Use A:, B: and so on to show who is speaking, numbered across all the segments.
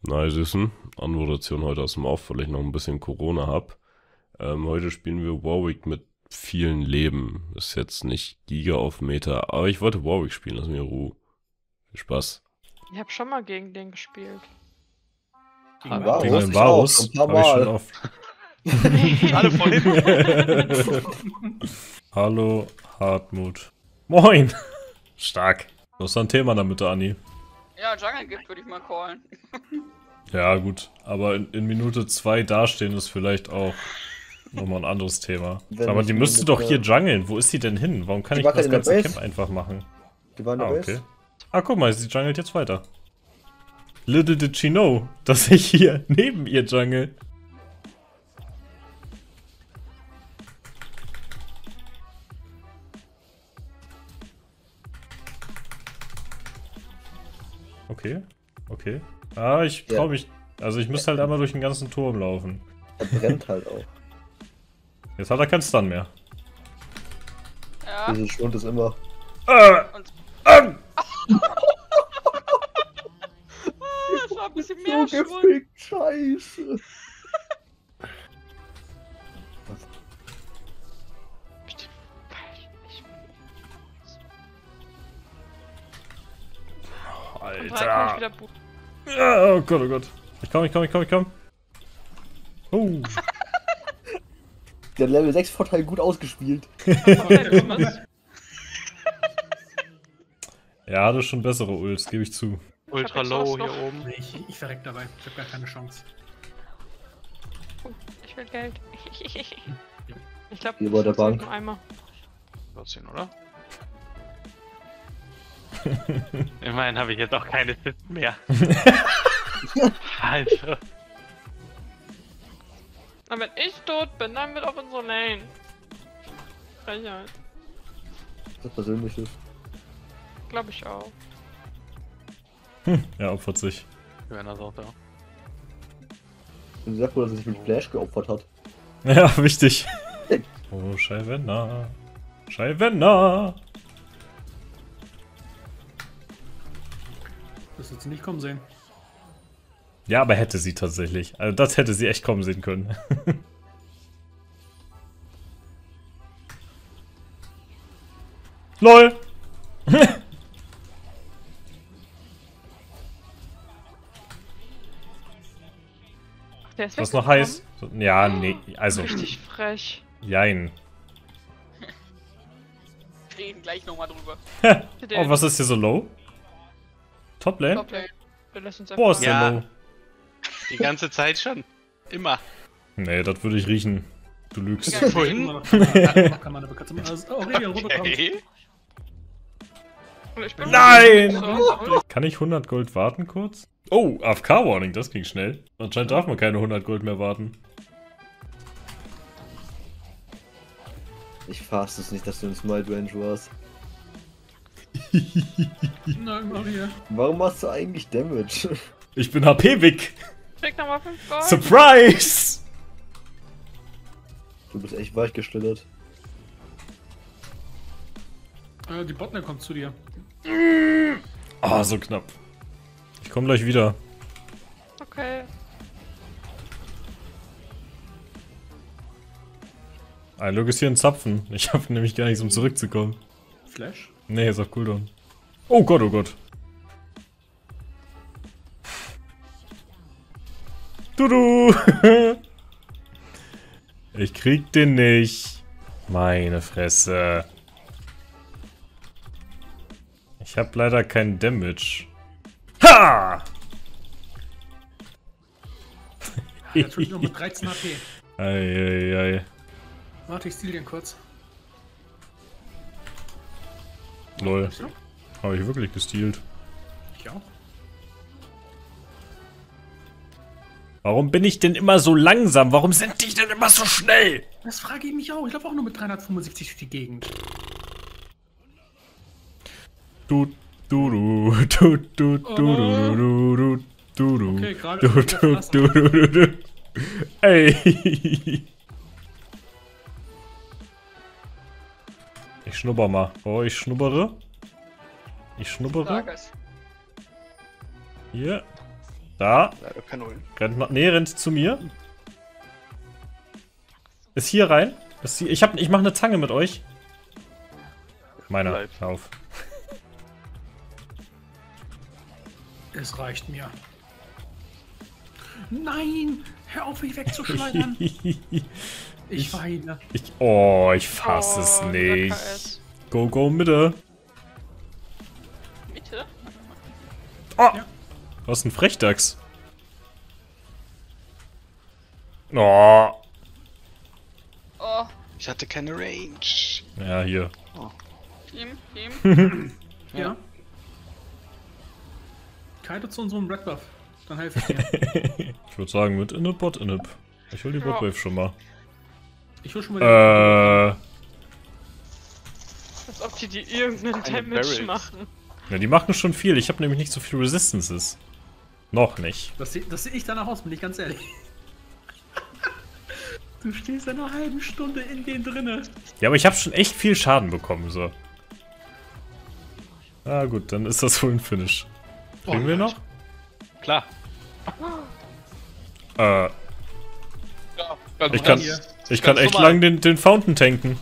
A: Na, Süßen, Anmoderation heute aus dem Off, weil ich noch ein bisschen Corona hab. Heute spielen wir Warwick mit vielen Leben. Ist jetzt nicht Giga auf Meter, aber ich wollte Warwick spielen, lass mir Ruhe. Viel Spaß.
B: Ich habe schon mal gegen den gespielt.
C: Gegen
D: Varus?
A: Gegen den
D: Ich auch,
A: Varus
D: ein paar
A: habe ich schon
D: Mal.
A: oft.
C: Alle vorhin.
A: Hallo, Hartmut. Moin! Stark. Du hast da ein Thema damit, Anni.
E: Ja, Jungle gibt, würde ich mal callen.
A: Ja, gut. Aber in Minute 2 dastehen ist vielleicht auch nochmal ein anderes Thema.
D: Wenn
A: Aber
D: ich
A: die
D: nur
A: müsste
D: mit
A: doch
D: der-
A: hier jungeln. Wo ist sie denn hin? Warum kann
D: Die
A: ich
D: war
A: das
D: in der
A: ganze
D: Base.
A: Camp einfach machen?
D: Die waren
A: Ah,
D: dabei.
A: okay. Ah, guck mal, sie jungelt jetzt weiter. Little did she know, dass ich hier neben ihr jungle. Okay, okay. Ah, ich
D: Ja.
A: trau mich. Also ich müsste halt einmal durch den ganzen Turm laufen.
D: Er brennt halt auch.
A: Jetzt hat er keinen Stun mehr.
E: Ja.
D: Diese Schwund ist immer.
E: Das war ein bisschen mehr Schwund.
D: gefickt, scheiße.
B: Und drei kann ich
A: Alter.
B: wieder booten.
A: Ja, oh Gott, oh Gott. Ich komm. Oh.
D: Der hat Level 6 Vorteil gut ausgespielt.
A: Er hatte schon bessere Ults, gebe ich zu.
C: Ultra
B: Ich hab
C: low
B: jetzt
C: hier
B: noch-
C: oben.
F: Nee, ich verreck dabei. Ich hab gar keine Chance.
B: Ich will Geld. Ich glaube,
D: Hier bei der Bank.
B: Eimer.
C: 14, oder? Immerhin habe ich jetzt auch keine Assists mehr. Alter.
B: Aber wenn ich tot bin, dann wird auf unsere Lane. Frechheit.
D: Das Persönliches.
B: Glaube ich auch.
A: Er opfert sich.
C: Wenn er auch da.
D: Ich bin sehr froh, dass er sich mit Flash geopfert hat.
A: Ja, wichtig. Oh, Scheibenna. Scheibenna.
F: Das hättest du nicht kommen sehen.
A: Ja, aber hätte sie tatsächlich. Also das hätte sie echt kommen sehen können. LOL!
B: Ach, der ist
A: Was noch
B: weggekommen?
A: heiß? Ja, nee, also,
B: Richtig frech.
A: jein.
E: Wir reden gleich nochmal drüber.
A: Oh, was ist hier so low? Top Lane?
B: Toplane. Wir lassen uns
A: Boah, ist
B: einfach.
A: der
C: Ja.
A: low.
C: Die ganze Zeit schon. Immer.
A: Nee, das würde ich riechen. Du lügst.
E: Ja.
C: Vorhin?
F: Kann man aber kurz mal. Also, oh, Aurelion, rüberkommt.
C: Okay.
B: Und ich bin
A: Nein!
B: So.
A: Kann ich 100 Gold warten kurz? Oh, AFK-Warning, das ging schnell. Anscheinend darf man keine 100 Gold mehr warten.
D: Ich fass es nicht, dass du in Smite Range warst.
F: Nein, Maria.
D: Warum machst du eigentlich Damage?
A: Ich bin HP-Wick.
B: Krieg nochmal 5 Gold.
A: Surprise!
D: Du bist echt weich geschlittert.
F: Die Botlane kommt zu dir.
A: Ah, so knapp. Ich komme gleich wieder.
B: Okay.
A: Ein Look ist hier ein Zapfen. Ich habe nämlich gar nichts, um zurückzukommen.
F: Flash.
A: Nee, ist auf Cooldown. Oh Gott, oh Gott. Dudu! Ich krieg den nicht. Meine Fresse. Ich habe leider keinen Damage. Ha!
F: Der tut nur mit 13 HP.
A: Eieiei.
F: Warte, ich steal den kurz.
A: Lol.
F: So,
A: Habe ich wirklich gestealt.
F: ich auch.
A: Warum bin ich denn immer so langsam? Warum sind die denn immer so schnell?
F: Das frage ich mich auch. Ich laufe auch nur mit 375 durch die Gegend.
A: Du, du, du, du, du, du, du, du, du, du,
F: Okay, gerade
A: du,
F: hab ich
A: du,
F: das
A: du, du, du, du. Ey. Ich schnupper mal. Oh, ich schnuppere. Ich schnuppere.
E: Starkes.
A: Hier.
G: Da.
H: Leider kein Ulm.
G: Rennt mal. Nee, rennt zu mir. Ist hier rein. Ist hier, ich mache eine Zange mit euch. Meiner.
H: Bleib.
G: Hör auf.
F: Es reicht mir. Nein! Hör auf, mich wegzuschleudern! Ich weine.
G: Ich fass es
B: Oh,
G: nicht.
B: KS.
G: Go, go, Mitte.
E: Mitte?
G: Oh! Was ist ein Frechdachs? Oh!
E: Oh,
H: Ich hatte keine Range.
G: Ja, hier.
E: Team.
F: Ja. Kite zu unserem Red Buff. Dann helfe ich dir.
G: Ich würde sagen, mit Inip, Bot Inip. Ich hol die
B: Ja.
G: Botwave schon mal.
F: Ich hol schon mal
B: Als ob die irgendeinen
H: Eine
B: Damage
H: Barrel.
B: machen.
G: Ja, die machen schon viel. Ich habe nämlich nicht so viel Resistances. Noch nicht.
F: Das seh ich danach aus, bin ich ganz ehrlich. Du stehst ja eine halbe Stunde in den drinne.
G: Ja, aber ich habe schon echt viel Schaden bekommen, so. Ah, gut, dann ist das wohl ein Finish. Kriegen wir noch?
C: Klar.
G: Äh,
C: Ja, ganz
G: ich kann,
F: hier.
G: ich kann
C: Ganz
G: echt
C: normal.
G: lang den Fountain tanken.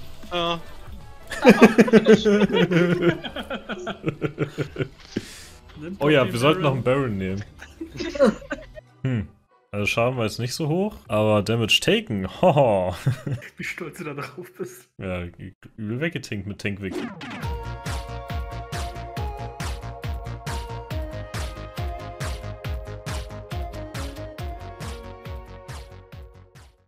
G: Oh ja, wir sollten noch einen Baron nehmen. Also Schaden war jetzt nicht so hoch, aber Damage taken, hoho.
F: Wie stolz du da drauf bist.
G: Ja, übel weggetinkt mit Tankwick.